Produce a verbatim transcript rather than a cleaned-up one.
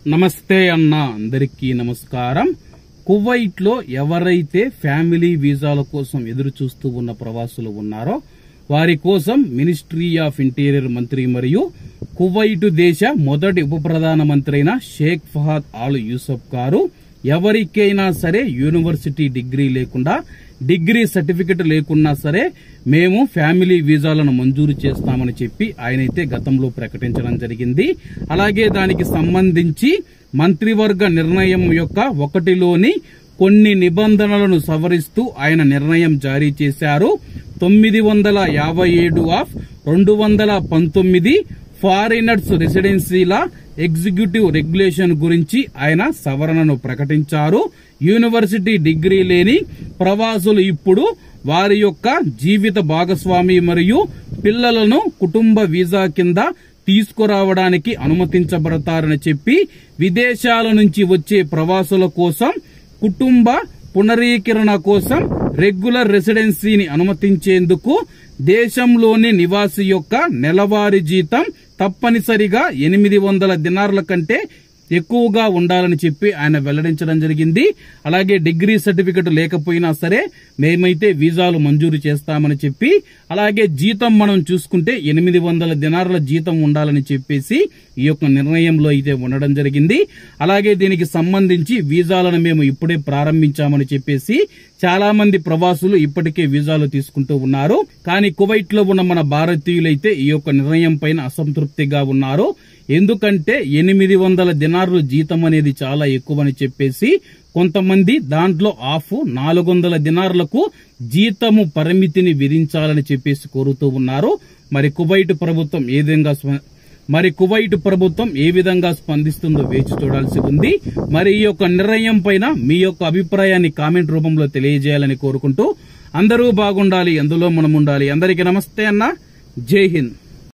నమస్తే అన్న అందరికీ నమస్కారం. కువైట్ లో ఎవరైతే ఫ్యామిలీ వీసాల కోసం ఎదురు చూస్తూ ఉన్న ప్రవాసులు ఉన్నారో వారి కోసం మినిస్ట్రీ ఆఫ్ ఇంటీరియర్ మంత్రి మరియు కువైట్ దేశ మొదటి ఉప ప్రధానమంత్రి అయిన షేక్ ఫహాద్ ఆల్ యూసఫ్ గారు ఎవరికైనా సరే యూనివర్సిటీ డిగ్రీ లేకుండా డిగ్రీ సర్టిఫికెట్ లేకున్నా సరే మేము ఫ్యామిలీ వీసాలను మంజూరు చేస్తామని చెప్పి ఆయనైతే గతంలో ప్రకటించడం జరిగింది. అలాగే దానికి సంబంధించి మంత్రివర్గ నిర్ణయం యొక్క ఒకటిలోని కొన్ని నిబంధనలను సవరిస్తూ ఆయన నిర్ణయం జారీ చేశారు. తొమ్మిది వందల యాభై ఏడు ఆఫ్ రెండు వందల పంతొమ్మిది ఫారినర్స్ రెసిడెన్సీల ఎగ్జిక్యూటివ్ రెగ్యులేషన్ గురించి ఆయన సవరణను ప్రకటించారు. యూనివర్సిటీ డిగ్రీ లేని ప్రవాసులు ఇప్పుడు వారి యొక్క జీవిత భాగస్వామి మరియు పిల్లలను కుటుంబ వీసా కింద తీసుకురావడానికి అనుమతించబడతారని చెప్పి విదేశాల నుంచి వచ్చే ప్రవాసుల కోసం కుటుంబ పునరీకరణ కోసం రెగ్యులర్ రెసిడెన్సీని అనుమతించేందుకు దేశంలోని నివాసి యొక్క నెలవారీ జీతం తప్పనిసరిగా ఎనిమిది వందల దినార్ల కంటే ఎక్కువగా ఉండాలని చెప్పి ఆయన వెల్లడించడం జరిగింది. అలాగే డిగ్రీ సర్టిఫికెట్ లేకపోయినా సరే మేమైతే వీసాలు మంజూరు చేస్తామని చెప్పి, అలాగే జీతం మనం చూసుకుంటే ఎనిమిది వందల దినార్ల జీతం ఉండాలని చెప్పేసి ఈ యొక్క నిర్ణయంలో అయితే ఉండడం జరిగింది. అలాగే దీనికి సంబంధించి వీసాలను మేము ఇప్పుడే ప్రారంభించామని చెప్పేసి చాలా మంది ప్రవాసులు ఇప్పటికే వీసాలు తీసుకుంటూ ఉన్నారు. కానీ కువైట్ లో ఉన్న మన భారతీయులైతే ఈ యొక్క నిర్ణయం పైన అసంతృప్తిగా ఉన్నారు. ఎందుకంటే ఎనిమిది వందల దినార్లు జీతం అనేది చాలా ఎక్కువని చెప్పేసి కొంతమంది దాంట్లో ఆఫ్ నాలుగు వందల దినార్లకు జీతము పరిమితిని విధించాలని చెప్పేసి కోరుతూ ఉన్నారు. మరి కువైట్ ప్రభుత్వం ఏ విధంగా మరి కువైట్ ప్రభుత్వం ఏ విధంగా స్పందిస్తుందో వేచి చూడాల్సి ఉంది. మరి ఈ యొక్క నిర్ణయం పైన మీ యొక్క అభిప్రాయాన్ని కామెంట్ రూపంలో తెలియజేయాలని కోరుకుంటూ అందరూ బాగుండాలి, అందులో మనం ఉండాలి. అందరికీ నమస్తే అన్న, జై హింద్.